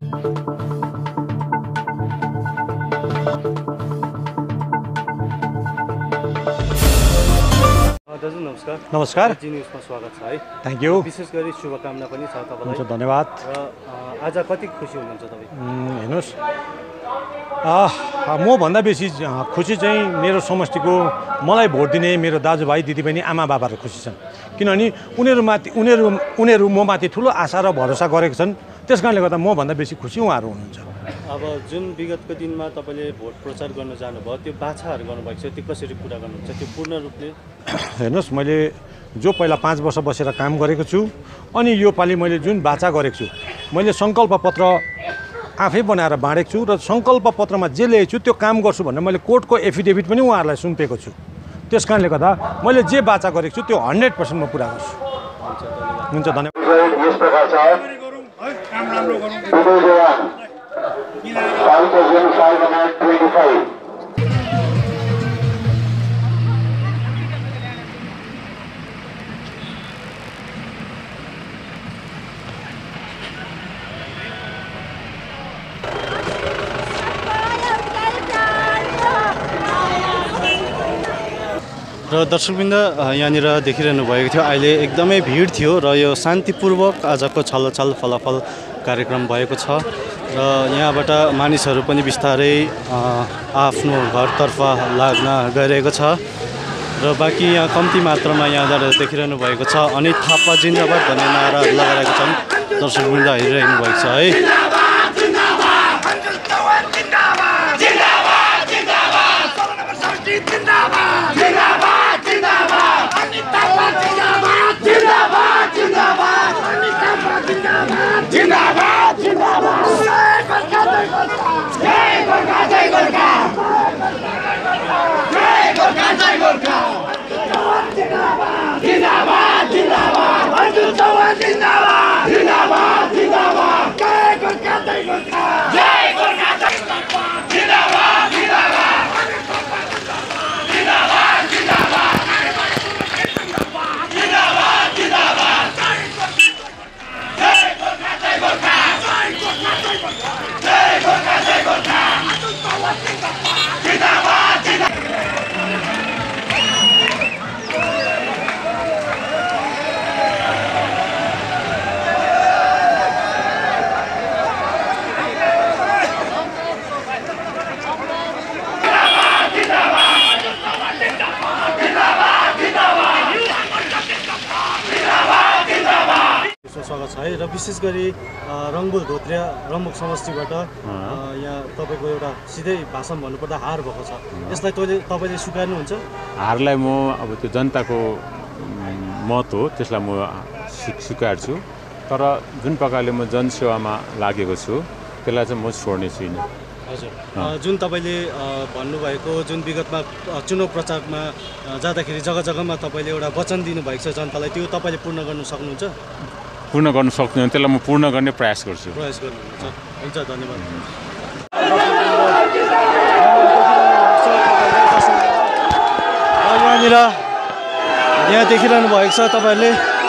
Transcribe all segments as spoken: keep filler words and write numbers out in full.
दाजु नमस्कार। नमस्कार। जी न्युजमा स्वागत छ है। Thank you. विशेष गरी शुभकामना पनि छ तपाईँलाई। हुन्छ, धन्यवाद। र आज कति खुसी हुनुहुन्छ तपाईँ? हेर्नुहोस्, म भन्दा बेसी खुसी चाहिँ मेरो समष्टिको मलाई भोट दिने मेरो दाजुभाइ दिदीबहिनी आमा बाबाहरू खुसी छन्, किनभने उनीहरूमाथि उनीहरू उनीहरू म माथि ठुलो आशा र भरोसा गरेको छन्। त्यस कारणले गर्दा म भन्दा बेसी खुसी उहाँहरू हुनुहुन्छ। अब जुन विगतको दिनमा तपाईँले भोट प्रचार गर्न जानुभयो, त्यो बाछाहरू गर्नुभएको छ, त्यो कसरी पुरा गर्नुहुन्छ? त्यो पूर्ण रूपले हेर्नुहोस्, मैले जो पहिला पाँच वर्ष बसेर काम गरेको छु, अनि यो पालि मैले जुन बाचा गरेको छु, मैले सङ्कल्प पत्र आफै बनाएर बाँडेको छु र सङ्कल्प पत्रमा जे ल्याएको छु त्यो काम गर्छु भनेर मैले कोर्टको एफिडेभिट पनि उहाँहरूलाई सुम्पेको छु। त्यस कारणले गर्दा मैले जे बाचा गरेको छु त्यो हन्ड्रेड पर्सेन्ट म पुरा गर्छु। हुन्छ, धन्यवाद। र दर्शकवृन्द यहाँनिर देखिरहनु भएको थियो, अहिले एकदमै भिड थियो र यो शान्तिपूर्वक आजको छलछल फलाफल कार्यक्रम भएको छ र यहाँबाट मानिसहरू पनि बिस्तारै आफ्नो घरतर्फ लाग्न गइरहेको छ र बाँकी यहाँ कम्ती मात्रामा यहाँबाट देखिरहनु भएको छ। अनि थापा जिन्दाबाद भन्ने नाराहरू लगाइरहेको छन्। दर्शकवृन्द हेरिरहनु भएको छ है। स्वागत छ है। र विशेष गरी रङबुल धोत्रिया रम्बुक समष्टिबाट यहाँ तपाईँको एउटा सिधै भाषण भन्नुपर्दा हार भएको छ, यसलाई तैँले तपाईँले स्वीकार्नुहुन्छ? हारलाई म अब त्यो जनताको मत हो, त्यसलाई म स्वीकार्छु, तर जुन प्रकारले म जनसेवामा लागेको छु त्यसलाई चाहिँ म छोड्ने छुइनँ। हजुर, जुन तपाईँले भन्नुभएको जुन विगतमा चुनाव प्रचारमा जाँदाखेरि जग्गा जग्गामा तपाईँले एउटा वचन दिनुभएको छ जनतालाई, त्यो तपाईँले पूर्ण गर्न सक्नुहुन्छ? पूर्ण गर्न सक्दैन, त्यसलाई म पूर्ण गर्ने प्रयास गर्छु। प्रयास गर्नुहुन्छ। हुन्छ, धन्यवाद। यहाँनिर यहाँ देखिरहनु भएको छ तपाईँहरूले,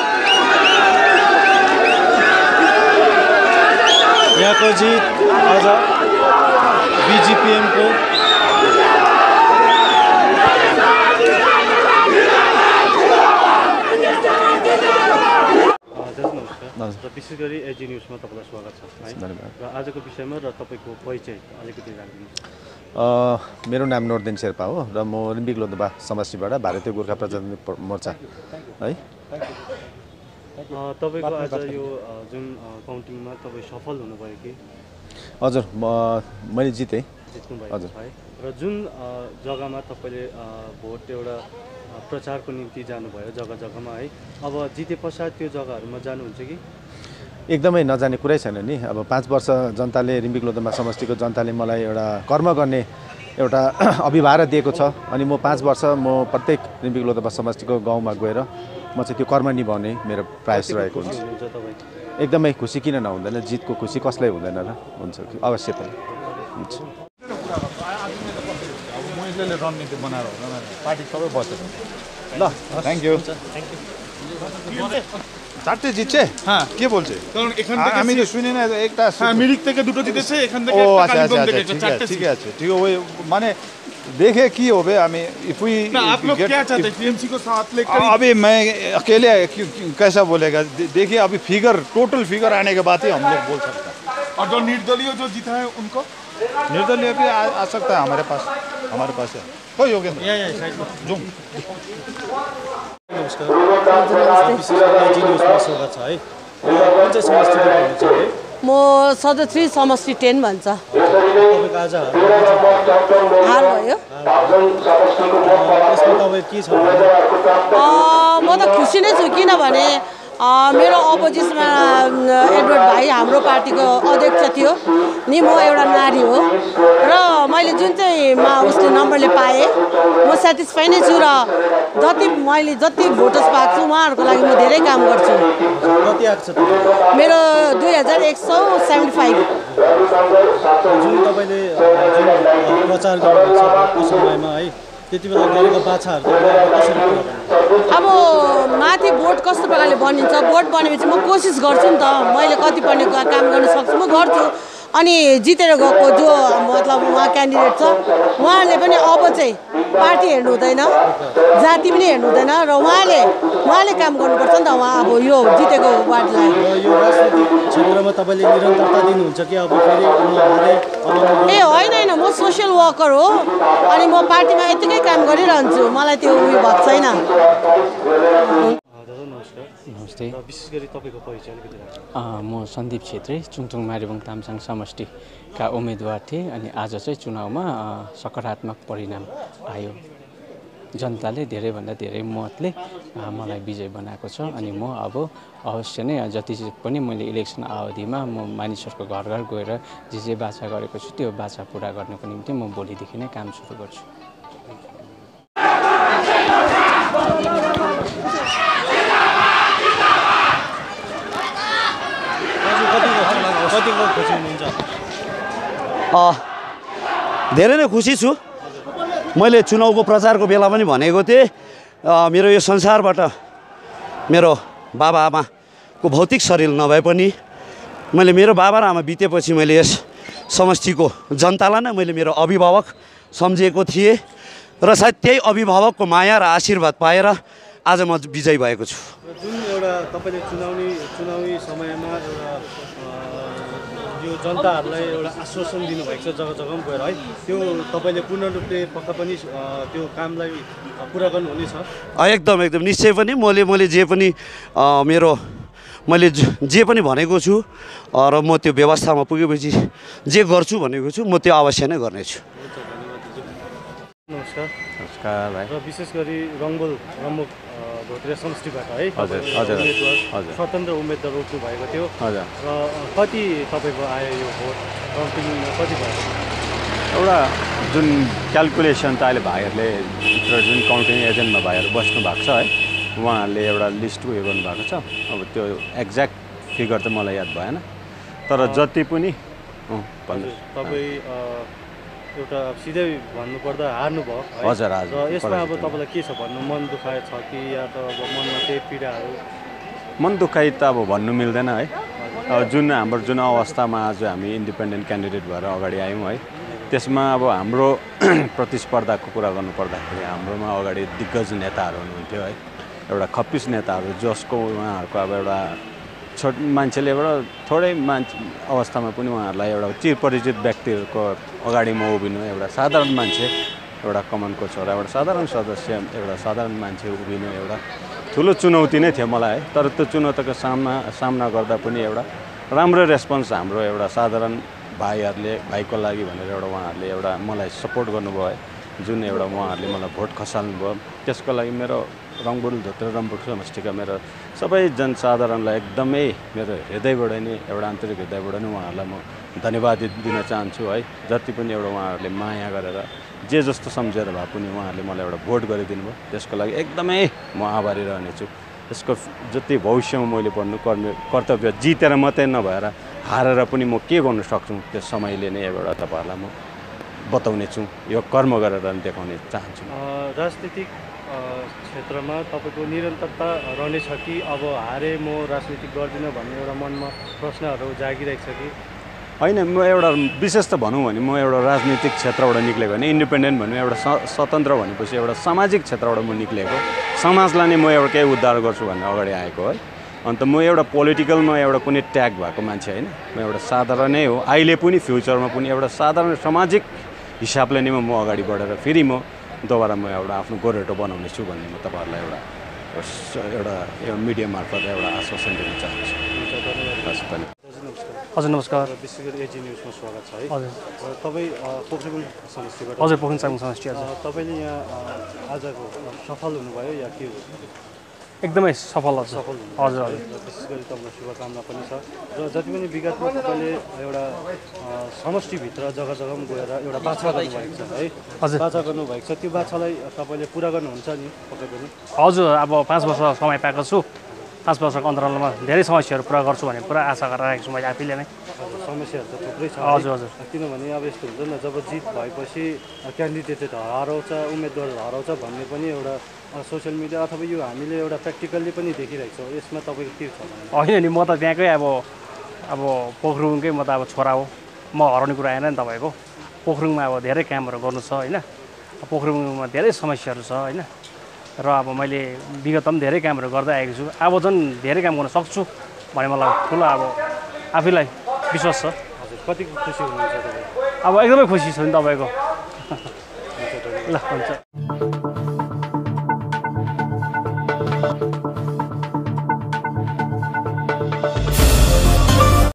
यहाँको जित आज बिजिपिएमको र विशेष गरी एजी न्युजमा तपाईँलाई स्वागत छ है। र आजको विषयमा र तपाईँको परिचय अलिकति राखिदिनुहोस्। मेरो नाम नोर्देन शेर्पा हो र म रिम्बिक लोधोबा समष्टिबाट भारतीय गोर्खा प्रजातान्त्रिक मोर्चा है। तपाईँको आज यो जुन काउन्टिङमा तपाईँ सफल हुनुभयो कि? हजुर, म मैले जितेँ। जित्नु भएको छ है। र जुन जग्गामा तपाईँले भोट एउटा प्रचारको निम्ति जानुभयो जग्गा जग्गामा है, अब जिते पश्चात त्यो जग्गाहरूमा जानुहुन्छ कि? एकदमै नजाने कुरै छैन नि। अब पाँच वर्ष जनताले रिम्बिक लोधोबा समष्टिको जनताले मलाई एउटा कर्म गर्ने एउटा अभिभार दिएको छ, अनि म पाँच वर्ष म प्रत्येक रिम्बिक लोधोबा समष्टिको गाउँमा गएर म चाहिँ त्यो कर्म निभाउने मेरो प्रयास रहेको हुन्छ। एकदमै खुसी किन नहुँदैन, जितको खुसी कसलाई हुँदैन र? हुन्छ, अवश्य पनि हुन्छ। रणनीति बनाएर पार्टी सबै बसेर ल, थ्याङ्क यू। চারটে জিতছে হ্যাঁ কে বলছে কারণ এখান আ- থেকে আমি তো সি- শুনি না একটা হ্যাঁ মিরিক থেকে দুটো জিতেছে এখান থেকে ও একটা আচ্ছা আচ্ছা কালিম্পং আচ্ছা থেকে ঠিক চারটে আছে ঠিক সিট। আছে ঠিক है ওই মানে देखे की होवे हमें इफ वी ना आप लोग क्या चाहते हैं टीएमसी को साथ लेकर ही- अभी मैं अकेले क्यों- क्यों- कैसा बोलेगा दे- देखिए अभी फिगर टोटल फिगर आने के बाद ही हम लोग बोल सकते हैं और जो निर्दलीय जो जीता है उनको निर्दलीय भी आ, आ सकता है हमारे पास हमारे पास है हो योगेंद्र जुम नमस्कार विशेष गरी जी न्युजमा स्वागत छ है कुन चाहिँ समष्टिको हुनुहुन्छ है म सदत्री समष्टि टेन भन्छ तपाईँको आज हार भयो यसमा तपाईँ के छ भने अ, म त खुसी नै छु किनभने अ, मेरो अपोजिसनमा एडवर्ड भाइ हाम्रो पार्टीको अध्यक्ष थियो नि म एउटा नारी हो र मैले जुन चाहिँ मा उसले नम्बरले पाएँ म सेटिस्फाई नै छु र जति मैले जति भोटर्स पाएको छु उहाँहरूको लागि म धेरै काम गर्छु कति आएको छ तपाईँ मेरो दुई हजार एक सौ सेभेन्टी फाइभ जुन तपाईँले जुन प्रचार गर्नुहुन्छ भोटको समयमा है त्यति बेला गरेको बाछाहरू तपाईँले कसरी पुरा गर्नुहुन्छ? अब माथि बोर्ड कस्तो प्रकारले बनिन्छ बोर्ड बनेपछि म कोसिस गर्छु नि त मैले कति पर्ने का- काम गर्न सक्छु म गर्छु अनि जितेर गएको जो मतलब उहाँ क्यान्डिडेट छ उहाँले पनि अब चाहिँ पार्टी हेर्नु हुँदैन जाति पनि हेर्नु हुँदैन र उहाँले उहाँले काम गर्नुपर्छ नि त उहाँ अब यो जितेको वार्डलाई र यो राजनीतिक क्षेत्रमा तपाईँले निरन्तरता दिनुहुन्छ कि अब फेरि उहाँहरूले अब ए होइन होइन म सोसियल वर्कर हो अनि म पार्टीमा यतिकै काम गरिरहन्छु मलाई त्यो उयो भएको छैन दादा नमस्कार नमस्ते र विशेष गरी तपाईँको परिचय अलिकति राख्नु अ, म सन्दीप छेत्री चुङचुङ मारिबुङ तामसाङ समष्टिका उम्मेदवार थिएँ अनि आज चाहिँ चुनावमा अ, सकारात्मक परिणाम आयो जनताले धेरैभन्दा धेरै मतले अ, मलाई विजय बनाएको छ अनि म अब अवश्य नै जति पनि मैले इलेक्सन अवधिमा म मानिसहरूको घर घर गएर जे जे बाचा गरेको छु त्यो बाचा पुरा गर्नको निम्ति म भोलिदेखि नै काम सुरु गर्छु आज कतिको कतिको खुसी हुनुहुन्छ धेरै नै खुसी छु मैले चुनावको प्रचारको बेला पनि भनेको थिएँ अ, मेरो यो संसारबाट मेरो बाबा आमाको भौतिक शरीर नभए पनि मैले मेरो बाबा र आमा बितेपछि मैले यस समष्टिको जनतालाई नै मैले मेरो अभिभावक सम्झिएको थिएँ र सायद त्यही अभिभावकको माया र आशीर्वाद पाएर आज म विजयी भएको छु र जुन एउटा तपाईँले चुनावी चुनावी समयमा एउटा अ, यो जनताहरूलाई एउटा आश्वासन दिनुभएको छ जग्गा जग्गामा गएर है त्यो तपाईँले पूर्ण रूपले पक्का पनि अ, त्यो कामलाई अ, पुरा गर्नुहुनेछ अ, एकदम एकदम निश्चय पनि मैले मैले जे पनि अ, मेरो मैले ज- जे पनि भनेको छु अ, र म त्यो व्यवस्थामा पुगेपछि जे गर्छु भनेको छु म त्यो अवश्य नै गर्नेछु नमस्कार नमस्कार भाइ र विशेष गरी रङ्बुल रम्बुक अ, भोत्रिया समष्टिबाट है हजुर, तपाईँ हजुर, उम्मेदवार हजुर। स्वतन्त्र उम्मेदवार रोक्नु भएको थियो हजुर र अ, कति तपाईँको आयो यो भोट काउन्टिङमा कति भयो एउटा जुन क्यालकुलेसन त अहिले भाइहरूले भित्र जुन काउन्टिङ एजेन्टमा भाइहरू बस्नु भएको छ है उहाँहरूले एउटा लिस्ट उयो गर्नुभएको छ अब त्यो एक्ज्याक्ट फिगर त मलाई याद भएन तर जति पनि अँ, भन्नुहोस् तपाईँ अ, एउटा सिधै भन्नुपर्दा हार्नुभयो है? हजुर, हजुर। र यसमा अब पराजित तपाईँलाई के छ भन्नु मन दुखाइ छ कि या त अब मनमा केही पीडाहरू मन दुखाइ त अब भन्नु मिल्दैन है अब जुन हाम्रो जुन अवस्थामा आज हामी इन्डिपेन्डेन्ट क्यान्डिडेट भएर अगाडि आयौँ है त्यसमा अब हाम्रो प्रतिस्पर्धाको कुरा गर्नुपर्दाखेरि हाम्रोमा अगाडि दिग्गज नेताहरू हुनुहुन्थ्यो है एउटा खप्पिस नेताहरू जसको उहाँहरूको अब एउटा छोट मान्छेले एउटा थोरै मान्छे अवस्थामा पनि उहाँहरूलाई एउटा चिरपरिचित व्यक्तिहरूको अगाडि म उभिनु एउटा साधारण मान्छे एउटा कमानको छोरा एउटा साधारण सदस्य एउटा साधारण मान्छे उभिनु एउटा ठुलो चुनौती नै थियो मलाई है तर त्यो चुनौतीको सामना सामना गर्दा पनि एउटा राम्रो रेस्पोन्स हाम्रो एउटा साधारण भाइहरूले भाइको लागि भनेर एउटा उहाँहरूले एउटा मलाई सपोर्ट गर्नुभयो है जुन एउटा उहाँहरूले मलाई भोट खसाल्नुभयो त्यसको लागि मेरो रङ्बुल धोत्रे रम्बुक समष्टिका मेरो सबै जनसाधारणलाई एकदमै मेरो हृदयबाट नै एउटा आन्तरिक हृदयबाट नै उहाँहरूलाई म धन्यवाद दिन चाहन्छु है जति पनि एउटा उहाँहरूले माया गरेर जे जस्तो सम्झेर भए पनि उहाँहरूले मलाई एउटा भोट गरिदिनु भयो त्यसको लागि एकदमै म आभारी रहनेछु यसको जति भविष्यमा मैले भन्नु कर्म कर्तव्य जितेर मात्रै नभएर हारेर पनि म के गर्नु सक्छु त्यो समयले नै एउटा तपाईँहरूलाई म बताउने छु यो कर्म गरेर देखाउने चाहन्छु अ, राजनीतिक अ, क्षेत्रमा तपाईँको निरन्तरता रहनेछ कि अब हारे म राजनीति गर्दिनँ भन्ने एउटा मनमा प्रश्नहरू जागिरहेको छ कि होइन म एउटा विशेष त भनौँ भने म एउटा राजनीतिक क्षेत्रबाट निक्लेको होइन इन्डिपेन्डेन्ट भन्नु एउटा स्वतन्त्र भनेपछि एउटा सामाजिक क्षेत्रबाट म निक्लेको समाजलाई नै म एउटा केही उद्धार गर्छु भनेर अगाडि आएको है अन्त म एउटा पोलिटिकलमा एउटा कुनै ट्याग भएको मान्छे होइन म एउटा साधारणै हो अहिले पनि फ्युचरमा पनि एउटा साधारण सामाजिक हिसाबले नै म अगाडि बढेर फेरि म दोबारा म एउटा आफ्नो गोरेटो बनाउने छु भन्ने म तपाईँहरूलाई एउटा एउटा एउटा मिडिया मार्फत एउटा आश्वासन दिन चाहन्छु हजुर नमस्कार विशेष गरी एजी न्युजमा स्वागत छ है हजुर तपाईँ पोखरेबुङ समष्टिबाट हजुर पोखरेबुङ समष्टि हजुर तपाईँले यहाँ आजको सफल हुनुभयो या के हो एकदमै सफल हजुर सफल हजुर हजुर विशेष गरी तपाईँलाई शुभकामना पनि छ र जति पनि विगतमा तपाईँले एउटा समष्टिभित्र जग्गा जग्गामा गएर एउटा बाछा गर्नुभएको छ है हजुर बाछा गर्नुभएको छ त्यो बाछालाई तपाईँले पुरा गर्नुहुन्छ नि पक्कै पनि हजुर अब पाँच वर्ष समय पाएको छु पाँच वर्षको अन्तरालमा धेरै समस्याहरू पुरा गर्छु भन्ने पुरा आशा गरिरहेको छु मैले आफैले नै समस्याहरू त थुप्रै छ हजुर हजुर किनभने अब यस्तो हुन्छ नि जब जित भएपछि क्यान्डिडेट हराउँछ उम्मेदवार हराउँछ भन्ने पनि एउटा सोसियल मिडिया अथवा यो हामीले एउटा प्र्याक्टिकल्ली पनि देखिरहेको छौँ यसमा तपाईँको के छ होइन नि म त त्यहाँकै अब अब पोखरेबुङकै म त अब छोरा हो म हराउने कुरा आएन नि तपाईँको पोखरेबुङमा अब धेरै कामहरू गर्नु छ होइन पोखरेबुङमा धेरै समस्याहरू छ होइन र अब मैले विगतमा पनि धेरै कामहरू गर्दै आएको छु अब झन् धेरै काम गर्न सक्छु भन्ने मलाई ठुलो अब आफैलाई विश्वास छ हजुर कति खुसी हुनुहुन्छ तपाईँ अब एकदमै खुसी छु नि तपाईँको ल हुन्छ